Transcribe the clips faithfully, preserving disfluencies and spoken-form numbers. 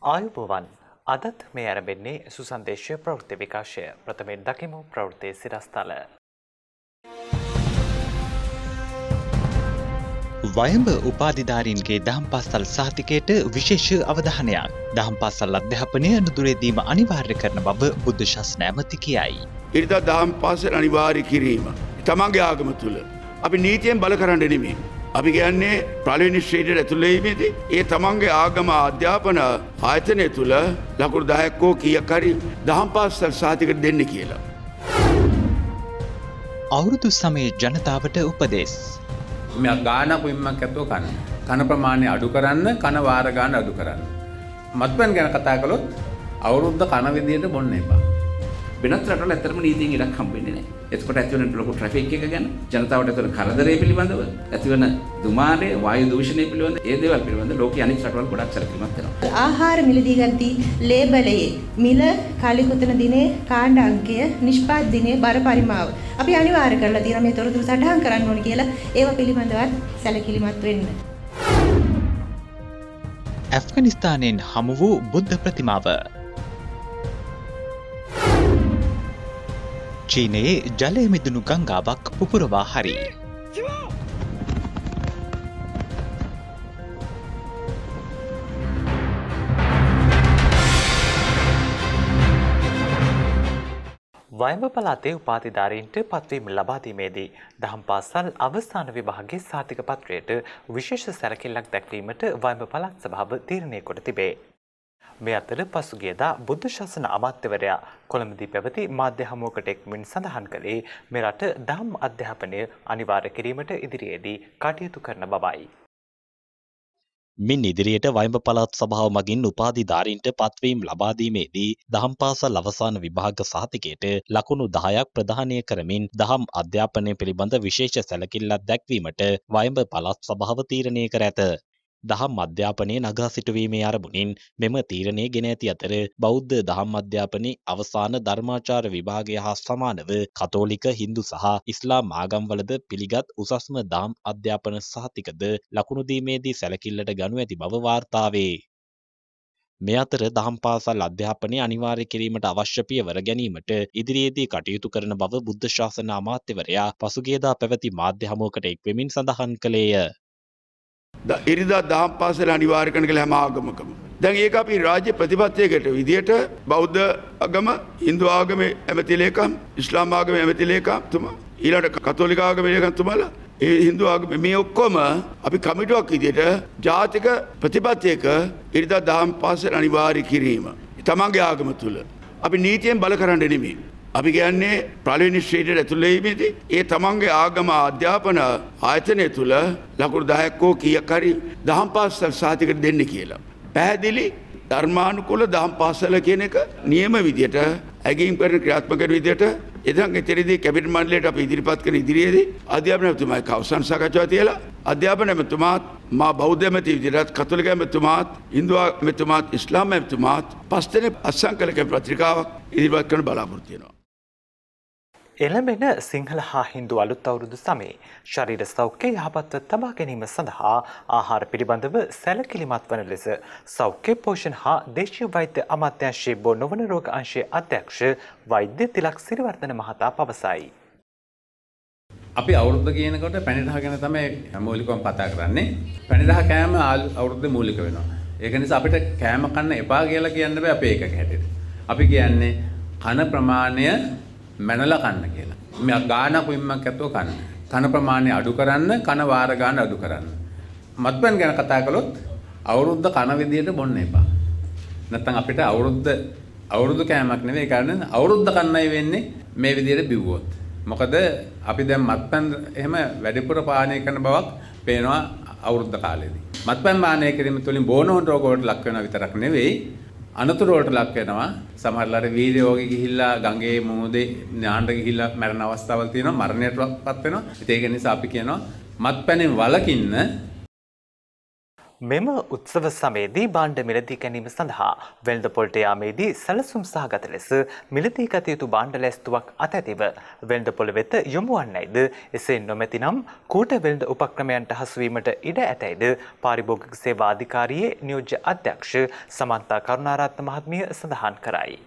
ආයුබෝවන් අදත් මේ ආරම්භන්නේ සුසන්දේශ ප්‍රවෘත්ති විකාශය ප්‍රථමයෙන් දකිමු ප්‍රවෘත්ති සිරස්තල වයඹ උපාධිධාරීන්ගේ දහම් පාසල් සහතිකයට විශේෂ අවධානයක් දහම් පාසල් අධ්‍යාපනය නුදුරේදීම අනිවාර්ය කරන බව බුද්ධ ශාසන ඇමති කියයි. ඉරිදා දහම් පාසල් අනිවාර්ය කිරීම තමන්ගේ ආගම තුල අපි නීතියෙන් බල කරන්න නෙමෙයි. අපි කියන්නේ පළවෙනි ශ්‍රේණියට ඇතුළු වීමේදී ඒ තමන්ගේ ආගම අධ්‍යාපන ආයතනය තුල ලකුණු දහයක් හෝ කීයක් හරි දහම් පාසල් සහතිකයට දෙන්න කියලා. අවුරුදු සමයේ ජනතාවට උපදෙස් මේ ගානක් විම්මක් ඇතුව කන. කන ප්‍රමාණය අඩු කරන්න, කන වාර ගන්න අඩු කරන්න. මත්පැන් ගැන කතා කළොත් අවුරුද්ද කන විදියට බොන්න එපා. වෙනත් රටවල ඇත්තටම නීතියෙන් ඉඩක් හම්බෙන්නේ නැහැ. එතකොට ඇතිවන ලොකු ට්‍රැෆික් එක ගැන, ජනතාවට ඇතිවන කරදරය පිළිබඳව, ඇතිවන දුමාරය, වායු දූෂණය පිළිබඳව, ඒ දේවල් පිළිබඳව ලෝකයේ අනෙක් රටවල් ගොඩක් සැලකිලිමත් වෙනවා. ආහාර මිලදී ගන්ති ලේබලයේ මිල කාලිකුතන දිනේ කාණ්ඩ අංකය නිෂ්පාද දිනේ බර පරිමාව අපි අනිවාර්ය කරලා තියෙනවා මේ තොරතුරු සටහන් කරන්න ඕනේ කියලා ඒව පිළිබඳවත් සැලකිලිමත් වෙන්න. ඇෆ්ගනිස්තානයෙන් හමු වූ බුද්ධ ප්‍රතිමාව චීනයේ ජලය මිදුණු ගංගාවක් පුපුරවා හරි. වයඹ පළාතේ උපාධිධාරීන්ට පත්වීම ලබා දීමේදී දහම් පාසල් අවසාන විභාගයේ සහතික පත්‍රයට විශේෂ සැලකිල්ලක් දැක්වීමට වයඹ පළාත් සභාව තීරණය කොට තිබේ. මේ අතර පසුගියදා බුද්ධ ශාසන අමාත්‍යවරයා කොළඹදී පැවති මාධ්‍ය හමුවකට එක්මින් සඳහන් කළේ මේ රට දහම් අධ්‍යාපනය අනිවාර්ය කිරීමට ඉදිරියේදී කටයුතු කරන බවයි. මින් ඉදිරියට වයඹ පළාත් සභාව මගින් උපාධිධාරීන්ට පත්වීම් ලබා දීමේදී දහම් පාසල් අවසාන විභාග සහතිකයට ලකුණු දහයක් ප්‍රදානය කරමින් දහම් අධ්‍යාපනය පිළිබඳ විශේෂ සැලකිල්ලක් දැක්වීමට වයඹ පළාත් සභාව තීරණය කර ඇත. දහම් අධ්‍යාපනයේ නගා සිටුවීමේ අරමුණින් මෙම තීරණය ගෙන ඇති අතර බෞද්ධ දහම් අධ්‍යාපනයේ අවසාන ධර්මාචාර විභාගය හා සමානව කතෝලික, හින්දු සහ ඉස්ලාම් ආගම්වලද පිළිගත් උසස්ම දහම් අධ්‍යාපන සහතිකද ලකුණු දීමේදී සැලකිල්ලට ගනු ඇති බව වාර්තා වේ. මේ අතර දහම් පාසල් අධ්‍යාපනය අනිවාර්ය කිරීමට අවශ්‍ය පියවර ගැනීමට ඉදිරියේදී කටයුතු කරන බව බුද්ධ ශාසන අමාත්‍යවරයා පසුගියදා පැවති මාධ්‍ය හමුවකට එක්වෙමින් සඳහන් කළේය. ඉරිදා දහම් පාසල අනිවාර්ය කරන කියලා හැම ආගමකම. දැන් ඒක අපි රාජ්‍ය ප්‍රතිපත්තියකට විදියට බෞද්ධ ආගම, හින්දු ආගමේ ඇමති ලේකම්, ඉස්ලාම් ආගමේ ඇමති ලේකම් තුමා, ඊළඟට කතෝලික ආගමේ ලේකම් තුමාලා, ඒ හින්දු ආගම මේ ඔක්කොම අපි කමිටුවක් විදියට ජාතික ප්‍රතිපත්තියක ඉරිදා දහම් පාසල අනිවාර්ය කිරීම. තමන්ගේ ආගම තුල අපි නීතියෙන් බල කරන්න නෙමෙයි. අපි කියන්නේ පළවෙනි ශ්‍රේණියට ඇතුළු වීමේදී ඒ තමන්ගේ ආගම අධ්‍යාපන ආයතනය තුල ලකුණු දහයක් හෝ කීයක් හරි දහම් පාසල් සහතිකයට දෙන්න කියලා. පැහැදිලි ධර්මානුකූල දහම් පාසල කියන එක නියම විදියට ඇගීම් කරන ක්‍රියාත්මක කරන විදියට එදන් එතනදී කැබිනට් මණ්ඩලයට අපි ඉදිරිපත් කරන ඉදිරියේදී අධ්‍යාපන ඇමතුමායි කවසන් සාකච්ඡාව තියලා අධ්‍යාපන ඇමතුමාත් මා බෞද්ධ ඇමති විදියට කතෝලික ඇමතුමාත් හින්දු ඇමතුමාත් ඉස්ලාම් ඇමතුමාත් පස් දෙනෙක් අසංකලක පත්‍රිකාවක් ඉදිරිපත් කරන බලාපොරොත්තු වෙනවා. එළඹෙන සිංහල හා හින්දු අලුත් අවුරුදු සමයේ ශරීර සෞඛ්‍ය යහපත්ව තබා ගැනීම සඳහා ආහාර පිළිබඳව සැලකිලිමත් වන ලෙස සෞඛ්‍ය පෝෂණ හා දේශීය වෛද්‍ය අමාත්‍යාංශයේ බෝ නොවන රෝග අංශයේ අධ්‍යක්ෂ වෛද්‍ය තිලක් සිරිවර්ධන මහතා පවසයි. අපි අවුරුද්ද කියනකොට පැණිරහ ගැන තමයි මූලිකවම කතා කරන්නේ. පැණිරහ කෑම අවුරුද්දේ මූලික වෙනවා. ඒක නිසා අපිට කෑම කන්න එපා කියලා කියන්න බෑ අපේ එකක හැටියට. අපි කියන්නේ කන ප්‍රමාණය මැනලා කන්න කියලා. මේ ගානක් විම්මක් ඇතුව කන්න. කන ප්‍රමාණය අඩු කරන්න, කන වාර ගන්න අඩු කරන්න. මත්පැන් ගැන කතා කළොත් අවුරුද්ද කන විදියට බොන්න එපා. නැත්තම් අපිට අවුරුද්ද අවුරුදු කෑමක් නෙවෙයි කරන්නේ අවුරුද්ද කන්නයි වෙන්නේ මේ විදියට බිව්වොත්. මොකද අපි දැන් මත්පැන් එහෙම වැඩිපුර පානය කරන බවක් පේනවා අවුරුද්ද කාලේදී. මත්පැන් පානය කිරීම තුළින් බෝනෝන් රෝග වලට ලක් වෙනවා විතරක් නෙවෙයි අනතුරු වලට ලක් වෙනවා. සමහරවිට වීර්ය රෝගී ගිහිල්ලා ගඟේ මුහුදේ ඥාණ්ඩ ගිහිල්ලා මරණ අවස්ථාවල් තියෙනවා, මරණයටපත් වෙනවා. ඒක නිසා අපි කියනවා මත්පැනෙන් වළකින්න. මෙම උත්සව සමයේදී භාණ්ඩ මිලදී ගැනීම සඳහා වෙළඳපොළට යාමේදී සැලසුම් සහගත ලෙස මිලදී ගත යුතු භාණ්ඩ ලැයිස්තුවක් අතැතිව වෙළඳපොළ වෙත යොමු වන්නේද එසේ නොමැතිනම් කූට වෙළඳ උපක්‍රමයන්ට හසුවීමට ඉඩ ඇතැයිද පාරිභෝගික සේවා අධිකාරියේ නියෝජ්‍ය අධ්‍යක්ෂ සමන්තා කරුණාරත්න මහත්මිය සඳහන් කරයි.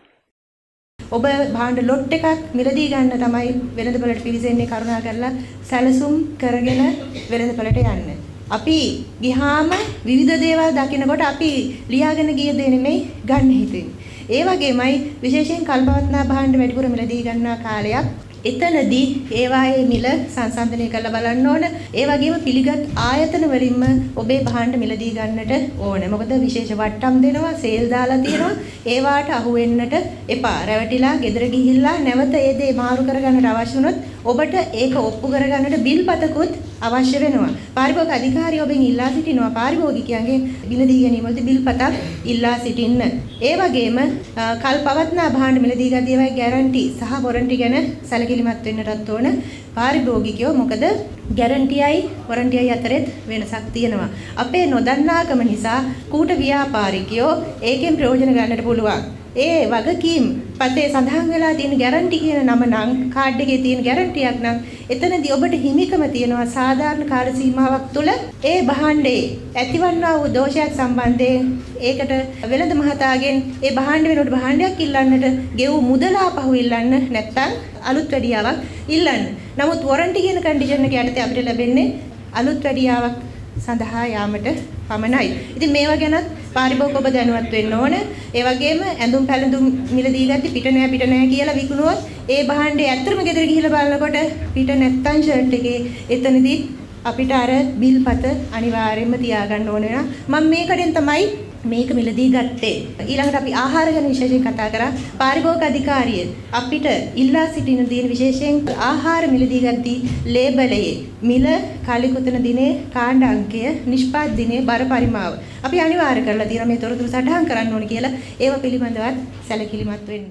ඔබ භාණ්ඩ ලොට් එකක් මිලදී ගන්න තමයි වෙළඳපොළට පිවිසෙන්නේ කරුණා කරලා සැලසුම් කරගෙන වෙළඳපොළට යන්න. අපි ගිහාම විවිධ දේවල් දකිනකොට අපි ලියාගෙන ගිය දේ නෙමෙයි ගන්න හිතෙන්නේ. ඒ වගේමයි විශේෂයෙන් කල්පවත්නා භාණ්ඩ වැඩිපුර මිලදී ගන්නා කාලයක් එතනදී ඒවායේ මිල සංසන්දනය කරලා බලන්න ඕන. ඒ වගේම පිළිගත් ආයතන වලින්ම ඔබේ භාණ්ඩ මිලදී ගන්නට ඕන. මොකද විශේෂ වට්ටම් දෙනවා, සේල් දාලා තියෙනවා. ඒවාට අහු වෙන්නට එපා. රැවටිලා ගෙදර ගිහිල්ලා නැවත ඒ දේ මාරු කරගන්නට අවශ්‍ය වුණොත් ඔබට ඒක ඔප්පු කරගන්නට බිල්පතකුත් අවශ්‍ය වෙනවා. පාරිභෝගික අධිකාරිය ඔබෙන් ඉල්ලා සිටිනවා පාරිභෝගිකයන්ගේ මිලදී ගැනීම වලදී බිල්පතක් ඉල්ලා සිටින්න. ඒ වගේම කල්පවත්නා භාණ්ඩ මිලදී ගතිය ඒවායි ගැරන්ටි සහ වොරන්ටි ගැන සැලකිලිමත් වෙන්නටත් ඕන පාරිභෝගිකයෝ. මොකද ගැරන්ටියයි වොරන්ටියයි අතරෙත් වෙනසක් තියෙනවා. අපේ නොදන්නාකම නිසා කූට ව්‍යාපාරිකයෝ ඒකෙන් ප්‍රයෝජන ගන්නට පුළුවන්. ඒ වගකීම් පතේ සඳහන් වෙලා තියෙන ගැරන්ටි කියන නම නම් කාඩ් එකේ තියෙන ගැරන්ටියක් නම් එතනදී ඔබට හිමිකම තියෙනවා සාධාරණ කාල සීමාවක් තුළ ඒ භාණ්ඩේ ඇතිවන්නා වූ දෝෂයක් සම්බන්ධයෙන් ඒකට වෙළඳ මහතාගෙන් ඒ භාණ්ඩ වෙනුවට භාණ්ඩයක් ඉල්ලන්නට ගෙවූ මුදල ආපහු ඉල්ලන්න නැත්නම් අලුත් වැඩියාවක් ඉල්ලන්න. නමුත් වොරන්ටි කියන කන්ඩිෂන් එක යටතේ අපිට ලැබෙන්නේ අලුත් වැඩියාවක් සඳහා යාමට පමණයි. ඉතින් මේවා ගැනත් පාරිභෝගික ඔබ දැනුවත් වෙන්න ඕන. ඒ වගේම ඇඳුම් පැළඳුම් මිලදී ගත්තී පිට නෑ පිට නෑ කියලා විකුණුවොත් ඒ භාණ්ඩේ ඇත්තටම ගෙදර ගිහිල්ලා බලනකොට පිට නැත්තම් ෂර්ට් එකේ එතනදී අපිට අර බිල්පත අනිවාර්යයෙන්ම තියාගන්න ඕන වෙනවා. මම මේකෙන් තමයි මේක මිලදී ගත්තේ. ඊළඟට අපි ආහාර ගැන විශේෂයෙන් කතා කරා. පාරිභෝගික අධිකාරිය අපිට ඉල්ලා සිටින දේ විශේෂයෙන් ආහාර මිලදී ගත්තී ලේබලයේ මිල කාලිකුතන දිනේ කාණ්ඩ අංකය නිෂ්පාද දිනේ බර පරිමාව අපි අනිවාර්ය කරලා තියෙනවා මේ තොරතුරු සටහන් කරන්න ඕනේ කියලා. ඒව පිළිබඳවත් සැලකිලිමත් වෙන්න.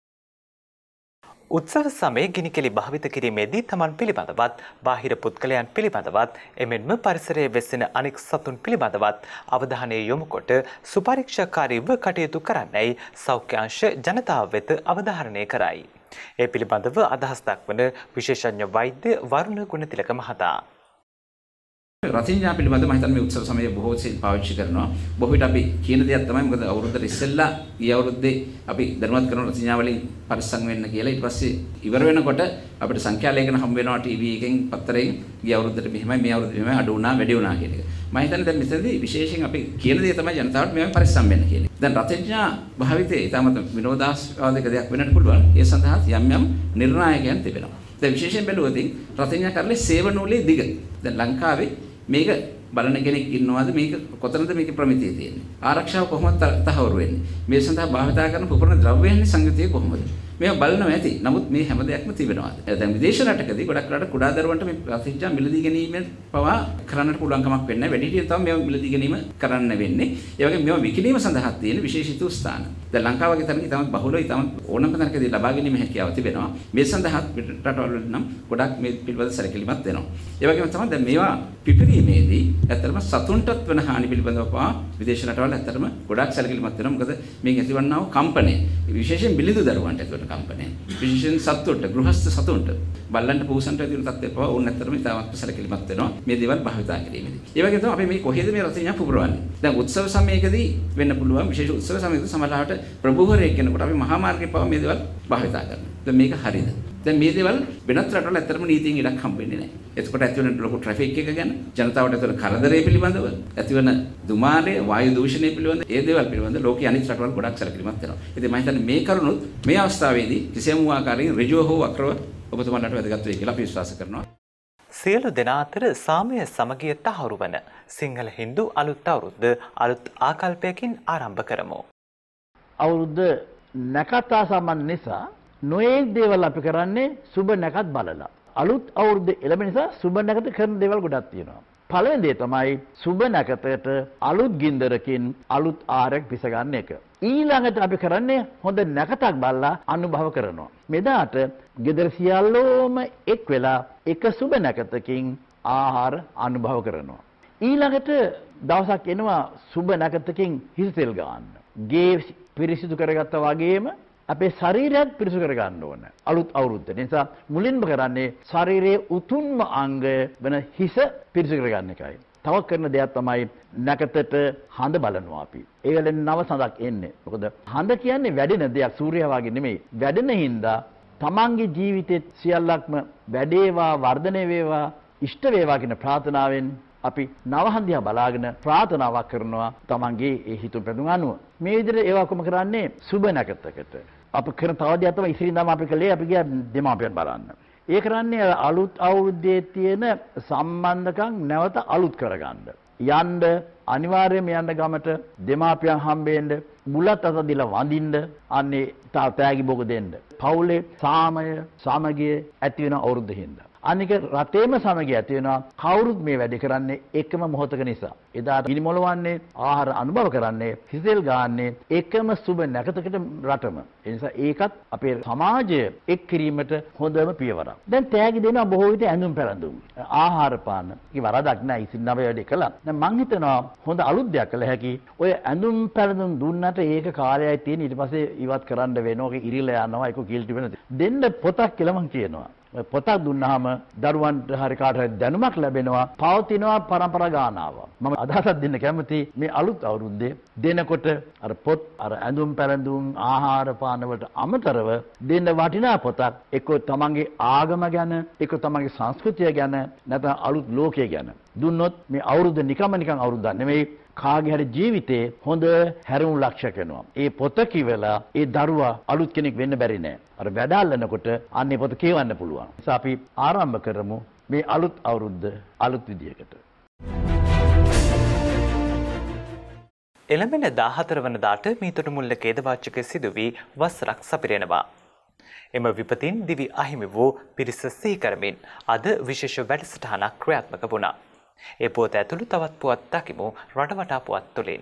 උත්සව සමයේ ගිනිකෙලි භාවිත කිරීමේදී තමන් පිළිබඳවත් බාහිර පුද්ගලයන් පිළිබඳවත් එමෙන්ම පරිසරයේ වෙසෙන අනෙක් සතුන් පිළිබඳවත් අවධානය යොමු කොට සුපරීක්ෂාකාරීව කටයුතු කරන්නයි සෞඛ්‍ය අංශ ජනතාව වෙත අවධාරණය කරයි. ඒ පිළිබඳව අදහස් දක්වන විශේෂඥ වෛද්‍ය වරුණ ගුණතිලක මහතා රතිඤ්ඤා පිළිබඳව මම හිතන්නේ මේ උත්සව සමයේ බොහෝ සෙයින් පාවිච්චි කරනවා. බොහෝ විට අපි කියන දෙයක් තමයි මොකද අවුරුද්දට ඉස්සෙල්ලා ඊ අවුරුද්දේ අපි දැනුවත් කරන රතිඤ්ඤා වලින් පරිස්සම් වෙන්න කියලා. ඊට පස්සේ ඉවර වෙනකොට අපිට සංඛ්‍යා ලේඛන හම්බ වෙනවා ටීවී එකෙන් පත්තරයෙන් ඊ අවුරුද්දට මෙහෙමයි මේ අවුරුද්දේ මෙහෙමයි අඩු වුණා වැඩි වුණා කියන එක. මම හිතන්නේ දැන් මෙතනදී විශේෂයෙන් අපි කියන දේ තමයි ජනතාවට මෙහෙම පරිස්සම් වෙන්න කියන එක. දැන් රතිඤ්ඤා භාවිතයේ ඊටමත් විනෝදාස්වාදක දෙයක් වෙන්නත් පුළුවන්. ඒ සඳහා යම් යම් නිර්ණායකයන් තිබෙනවා. දැන් විශේෂයෙන් බැලුවොත් රතිඤ්ඤා කරලේ සේවනූලේ දිග. දැන් ලංකාවේ මේක බලන කෙනෙක් ඉන්නවද මේක කොතනද මේක ප්‍රමිතිය තියෙන්නේ ආරක්ෂාව කොහොමද තහවුරු වෙන්නේ මේ සඳහා භාවිතා කරන පුපුරන ද්‍රව්‍යයන්ගේ සංයුතිය කොහොමද මේවා බලනවා ඇති නමුත් මේ හැම දෙයක්ම තිබෙනවා දැන් විදේශ රටකදී ගොඩක් රට කුඩා දරුවන්ට මේ රතිඤ්ඤා මිලදී ගැනීම පවා කරන්නට පුළුවන් කමක් වෙන්නේ නැහැ වැඩිහිටියන් තමයි මේවා මිලදී ගැනීම කරන්න වෙන්නේ ඒ වගේම මේවා විකිණීම සඳහා තියෙන විශේෂිත ස්ථාන දැන් ලංකාව වගේ තැනක තමයි බහුලව තමයි ඕනම තැනකදී ලබා ගැනීම හැකියාව තිබෙනවා මේ සඳහා රටවල නම් ගොඩක් මේ පිළිබඳ සැලකිලිමත් වෙනවා ඒ වගේම තමයි දැන් මේවා පිපිරීමේදී ඇත්තටම සතුන්ටත් වෙන හානි පිළිබඳව පවා විදේශ රටවල ඇත්තටම ගොඩක් සැලකිලිමත් වෙනවා මොකද මේක ඇතිවන්නා වූ කම්පනය විශේෂයෙන් බිලිඳු දරුවන්ට ඇතිවන කම්පනය විශේෂයෙන් සතුන්ට ගෘහස්ත සතුන්ට බල්ලන්ට පූසන්ට ඇතිවන තත්ත්වය පවා ඕන ඇත්තටම ඉතාමත් සැලකිලිමත් වෙනවා මේ දේවල් භාවිතා කිරීමේදී ඒ වගේම තමයි අපි මේ කොහෙද මේ රතිඤ්ඤා පුපුරවන්නේ දැන් උත්සව සමයකදී වෙන්න පුළුවන් විශේෂ උත්සව සමයකදී සමහරවිට ප්‍රභූවරයෙක් කෙනෙකුට අපි මහා මාර්ගයේ පවා මේ දේවල් භාවිතා කරනවා දැන් මේක හරියද දැන් මේ දේවල් වෙනත් රටවල ඇත්තටම නීතියෙන් ඉඩක් හම්බෙන්නේ නැහැ. එතකොට ඇතිවන ලොකු ට්‍රැෆික් එක ගැන ජනතාවට ඇතිවන කරදරය පිළිබඳව ඇතිවන දුමාරය වායු දූෂණය පිළිබඳව ඒ දේවල් පිළිබඳව ලෝකයේ අනිත් රටවල් ගොඩක් සැලකිලිමත් වෙනවා. ඉතින් මම හිතන්නේ මේ කරුණුත් මේ අවස්ථාවේදී කිසියම් ආකාරයෙන් ඍජුව හෝ වක්‍රව ඔබතුමාලට වැදගත් වෙයි කියලා අපි විශ්වාස කරනවා. සියලු දෙනා අතර සාමය සමගිය තහවුරු වන සිංහල හින්දු අලුත් අවුරුද්ද අලුත් ආකල්පයකින් ආරම්භ කරමු. අවුරුද්ද නැකතා සම්බන්ධ නිසා නොයෙක් දේවල් අපි කරන්නේ සුබ නැකත් බලලා. අලුත් අවුරුද්ද එළඹෙන නිසා සුබ නැකත කරන දේවල් ගොඩක් තියෙනවා. පළවෙනි දේ තමයි සුබ නැකතට අලුත් ගින්දරකින් අලුත් ආරයක් පිස ගන්න එක. ඊළඟට අපි කරන්නේ හොඳ නැකතක් බලලා අනුභව කරනවා. මෙදාට ගෙදර සියල්ලෝම එක් වෙලා එක සුබ නැකතකින් ආහාර අනුභව කරනවා. ඊළඟට දවසක් එනවා සුබ නැකතකින් හිස තෙල් ගන්න. ගේ පිරිසිදු කරගත්තා වගේම අපේ ශරීරයත් පිරිසිදු කර ගන්න ඕන. අලුත් අවුරුද්ද. ඒ නිසා මුලින්ම කරන්නේ ශරීරයේ උතුම්ම අංගය වෙන හිස පිරිසිදු කර ගන්න එකයි. තව කරන දෙයක් තමයි නැකතට හඳ බලනවා අපි. ඒ වෙලෙන් නව සඳක් එන්නේ. මොකද හඳ කියන්නේ වැඩෙන දෙයක් සූර්යයා වගේ නෙමෙයි. වැඩෙන හින්දා තමන්ගේ ජීවිතේ සියල්ලක්ම වැඩේවා වර්ධනය වේවා ඉෂ්ට වේවා කියන ප්‍රාර්ථනාවෙන් අපි නවහන්දියා බලාගෙන ප්‍රාර්ථනාවක් කරනවා තමන්ගේ ඒ හිතුම් පැතුම් අනුව. මේ විදිහට ඒවා කොම කරන්නේ සුබ නැකතකට. අප කරන තව දෙයක් තමයි ඉතිරින්දම අපි කළේ අපි ගියා දෙමාපියන් බලන්න. ඒ කරන්නේ අලුත් අවුරුද්දේ තියෙන සම්බන්ධකම් නැවත අලුත් කරගන්න. යන්න අනිවාර්යයෙන්ම යන්න ගමට දෙමාපියන් හම්බෙන්න මුලත් අත දීලා වඳින්න අන්නේ තාත්තෑගි බොග දෙන්න. පවුලේ සාමය සමගිය ඇති වෙන අවුරුද්ද හින්දා. අනික රටේම සමගිය ඇති වෙනවා කවුරුත් මේ වැඩේ කරන්නේ එකම මොහොතක නිසා. එදා ගිනිමොලවන්නේ ආහාර අනුභව කරන්නේ හිසෙල් ගාන්නේ එකම සුබ නැකතකට රටම. ඒ නිසා ඒකත් අපේ සමාජය එක් කිරීමට හොඳම පියවරක්. දැන් තෑගි දෙනවා බොහෝ විට ඇඳුම් පැළඳුම්. ආහාර පාන. ඒක වරදක් නෑ. ඉතින් නව වැඩේ කළා. දැන් මං හිතනවා හොඳ අලුත් දෙයක් කළ හැකි. ඔය ඇඳුම් පැළඳුම් දුන්නට ඒක කාර්යයයි තියෙන ඊට පස්සේ ඉවත් කරන්න වෙනවා. ඒක ඉරිලා යනවා. ඒක කීල්ටි වෙනවා. දෙන්න පොතක් කියලා මං කියනවා. පොතක් දුන්නාම දරුවන්ට හරි කාට හරි දැනුමක් ලැබෙනවා පවතිනවා පරම්පරා ගානාව. මම අදහසක් දෙන්න කැමති මේ අලුත් අවුරුද්දේ දෙනකොට අර පොත් අර ඇඳුම් පැළඳුම් ආහාර පාන වලට අමතරව දෙන්න වටිනා පොතක් එක්ක තමන්ගේ ආගම ගැන එක්ක තමන්ගේ සංස්කෘතිය ගැන නැත්නම් අලුත් ලෝකය ගැන දුන්නොත් මේ අවුරුද්ද නිකම්ම නිකන් අවුරුද්දක් නෙමෙයි කාගේ හරි ජීවිතේ හොඳ හැරුණු ලක්ෂයක් වෙනවා. ඒ පොත කිවලා ඒ දරුවා අලුත් කෙනෙක් වෙන්න බැරි නෑ. අර වැඩාලනකොට අන්නේ පොත කියවන්න පුළුවන්. ඒ නිසා අපි ආරම්භ කරමු මේ අලුත් අවුරුද්ද අලුත් විදියකට. එළඹෙන දාහතර වනදාට මීතොට මුල්ල කේදවාචක සිදු වී වසරක් සපිරෙනවා. එම විපතින් දිවි අහිමි වූ පිරිස සිහි කරමින් අද විශේෂ වැඩසටහනක් ක්‍රියාත්මක වුණා. ඒ පුවත ඇතුළු තවත් පුවත් දකිමු රටවටා පුවත් තුළින්.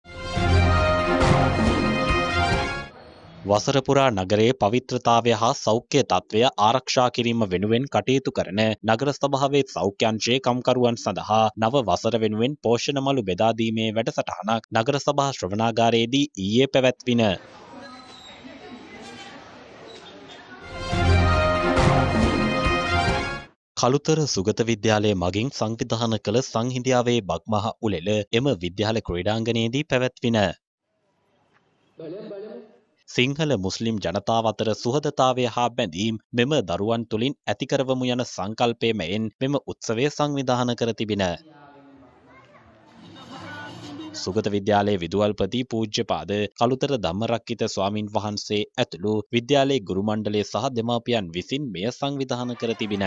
වසර පුරා නගරයේ පවිත්‍රතාවය හා සෞඛ්‍ය තත්ත්වය ආරක්ෂා කිරීම වෙනුවෙන් කටයුතු කරන නගර සභාවේ සෞඛ්‍ය අංශයේ කම්කරුවන් සඳහා නව වසර වෙනුවෙන් පෝෂණ මළු බෙදා දීමේ වැඩසටහනක් නගර සභා ශ්‍රවණාගාරයේදී ඊයේ පැවැත්වින. කළුතර සුගත විද්‍යාලය මගින් සංවිධාන කළ සංහිඳියාවේ බක්මහ උළෙල එම විද්‍යාල ක්‍රීඩාංගණයේදී පැවැත්වින. සිංහල මුස්ලිම් ජනතාව අතර සුහදතාවය හා බැඳීම් මෙම දරුවන් තුළින් ඇතිකරවමු යන සංකල්පය මෙන් මෙම උත්සවය සංවිධාන කර තිබින. සුගත විද්‍යාලයේ විදුහල්පති පූජ්‍යපාද කළුතර ධම්මරක්කිත ස්වාමින් වහන්සේ ඇතුළු විද්‍යාලයේ ගුරු මණ්ඩලය සහ දෙමාපියන් විසින් මෙය සංවිධාන කර තිබින.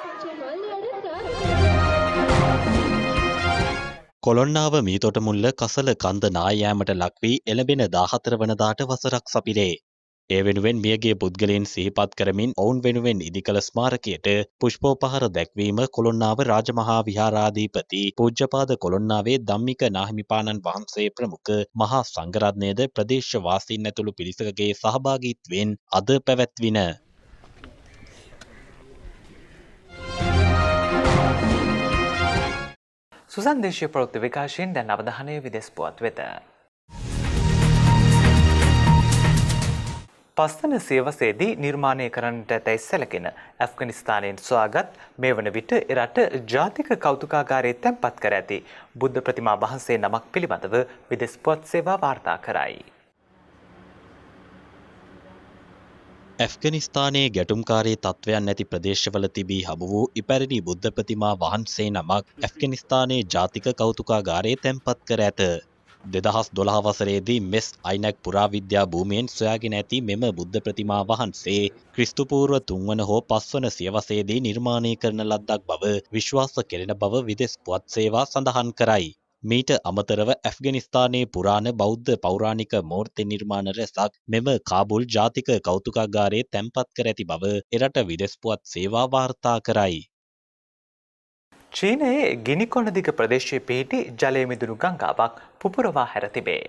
කොළොන්නාව මීතොට මුල්ල කසල කන්ද නායෑමට ලක්වී එළඹෙන දාහතර වනදාට වසරක් සපිරේ. ඒ වෙනුවෙන් මියගේ පුද්ගලයන් සිහිපත් කරමින් ඔවුන් වෙනුවෙන් ඉදිකළ ස්මාරකයට පුෂ්පෝපහාර දැක්වීම කොළොන්නාව රාජමහා විහාරාධිපති පූජ්‍යපාද කොළොන්නාවේ ධම්මික නාහිමිපාණන් වහන්සේ ප්‍රමුඛ මහා සංඝරත්නයද ප්‍රදේශවාසීන් ඇතුළු පිරිසකගේ සහභාගීත්වයෙන් අද පැවැත්වින. සුසන් දේශීය ප්‍රවෘත්ති විකාශයෙන් දැන් අවධානය විදෙස් පුවත් වෙත. පස්වන සියවසේදී නිර්මාණය කරන්නට ඇතැයි සැලකෙන ඇෆ්ගනිස්තානයෙන් සොයාගත් මේ වන විට එරට ජාතික කෞතුකාගාරයේ තැන්පත් කර ඇති බුද්ධ ප්‍රතිමා වහන්සේ නමක් පිළිබඳව විදෙස් පුවත් සේවා වාර්තා කරයි. ඇෆ්ගනිස්තානයේ ගැටුම්කාරී තත්ත්වයන් නැති ප්‍රදේශවල තිබී හමු වූ ඉපැරණි බුද්ධ ප්‍රතිමා වහන්සේ නමක් ඇෆ්ගනිස්තානයේ ජාතික කෞතුකාගාරයේ තැන්පත් කර ඇත. දෙදහස් දොළහ වසරේදී මෙස් අයිනැක් පුරාවිද්‍යා භූමියෙන් සොයාගෙන ඇති මෙම බුද්ධ ප්‍රතිමා වහන්සේ ක්‍රිස්තුපූර්ව තුන්වන හෝ පස්වන සියවසේදී නිර්මාණය කරන ලද්දක් බව විශ්වාස කෙරෙන බව විදෙස් පුවත් සේවා සඳහන් කරයි. මීට අමතරව ඇෆ්ගනිස්තානයේ පුරාණ බෞද්ධ පෞරාණික මූර්ති නිර්මාණ රැසක් මෙම කාබුල් ජාතික කෞතුකාගාරයේ තැන්පත් කර ඇති බව එරට විදෙස් පුවත් සේවා වාර්තා කරයි. චීනයේ ගිනිකොණදිග ප්‍රදේශයේ පිහිටි ජලය මිදුණු ගංගාවක් පුපුරවා හැර තිබේ.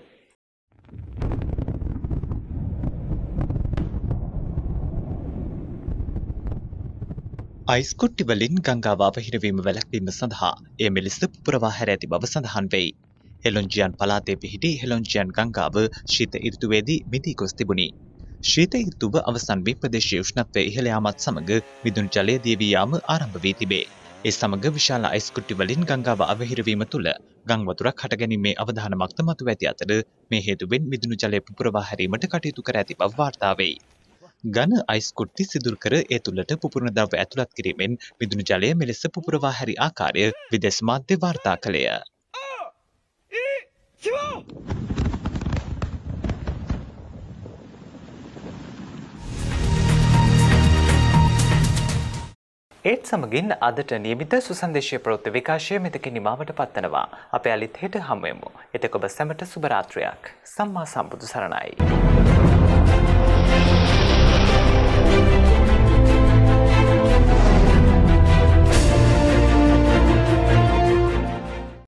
අයිස් කුට්ටි වලින් ගංගාව අවහිරවීම වැළැක්වීම සඳහා එය මෙලෙස පුපුරවා හැර ඇති බව සඳහන් වෙයි. හෙලොන්ජියන් පළාතේ පිහිටි හෙලොන්ජියන් ගංගාව ශීත ඍතුවේදී මිදී ගොස් තිබුණි. ශීත ඍතුව අවසන් වී ප්‍රදේශයේ උෂ්ණත්වය ඉහළ යාමත් සමග මිදුණු ජලය දිය වී යාම ආරම්භ වී තිබේ. ඒ සමග විශාල අයිස් කුට්ටි වලින් ගංගාව අවහිරවීම තුළ ගම් වතුරක් හටගැනීමේ අවධානමක්ද මතුව ඇති අතර මේ හේතුවෙන් මිදුණු ජලය පුපුරවා හැරීමට කටයුතු කර ඇති බව වාර්තා වෙයි. ඝන අයිස් කුට්ටි සිදුරු කර ඒ තුළට පුපුරන ද්‍රව්‍ය ඇතුළත් කිරීමෙන් මිදුණු ජලය මෙලෙස පුපුරවා හැරි ආකාරය විදේශ මාධ්‍ය වාර්තා කළේය. ඒත් සමගින් අදට නියමිත සුසන්දේශීය ප්‍රවෘත්ති විකාශය මෙතකින් නිමාවට පත්වනවා. අපේ අලිත් හෙට හමු වෙමු. එතක ඔබ සැමට සුබ රාත්‍රියක්. සම්මා සම්බුදු සරණයි.